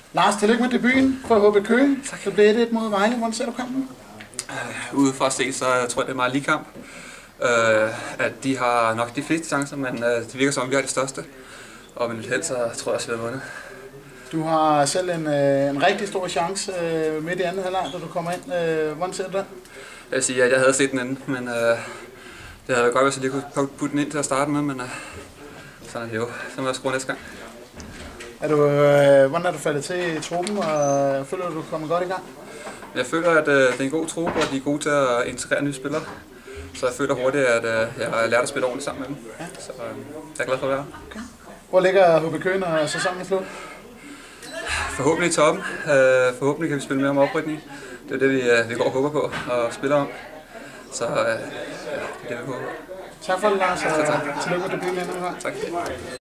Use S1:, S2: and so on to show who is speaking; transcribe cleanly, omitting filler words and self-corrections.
S1: Lars, tillykke med debuten for HB Køge. Så blev det 1 mod Vejle. Hvordan ser du kampen?
S2: Udefra set, så jeg tror jeg, det er meget lige kamp. At de har nok de fleste chancer, men det virker som om, vi har det største. Og med lidt held, så tror jeg også, vi har vundet.
S1: Du har selv en rigtig stor chance midt i anden halvleg, da du kommer ind. Hvordan ser du det?
S2: Jeg vil sige, at jeg havde set den anden, men det havde været godt, hvis jeg lige kunne putte den ind til at starte med, men sådan er det jo. Så må jeg skrue næste gang.
S1: Hvordan er du faldet til i truppen, og føler du, kommer godt i gang?
S2: Jeg føler, at det er en god truppe, og de er gode til at integrere nye spillere. Så jeg føler hurtigt, at jeg har lært at spille ordentligt sammen med dem. Ja. Så jeg er glad for at være her. Okay.
S1: Hvor ligger HB Køge, når sæsonen er slut?
S2: Forhåbentlig i toppen. Forhåbentlig kan vi spille mere om oprykning. Det er det, vi går og håber på og spiller om. Så det er det, vi håber på.
S1: Tak for det, Lars, og tillykke med debuten. Tak.